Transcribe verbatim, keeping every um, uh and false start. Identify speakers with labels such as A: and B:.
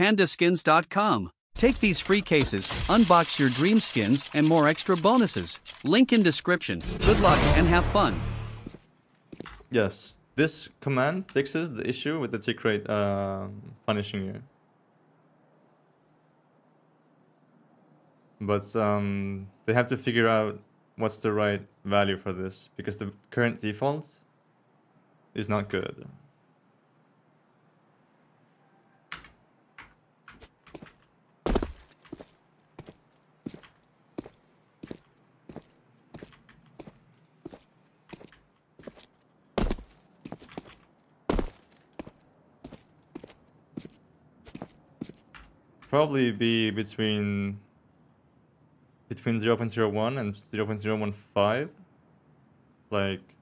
A: panda skins dot com. Take these free cases, unbox your dream skins, and more extra bonuses. Link in description. Good luck and have fun.
B: Yes, this command fixes the issue with the tick rate uh, punishing you. But um, they have to figure out what's the right value for this, because the current default is not good. Probably be between between zero point zero one and zero point zero one five, like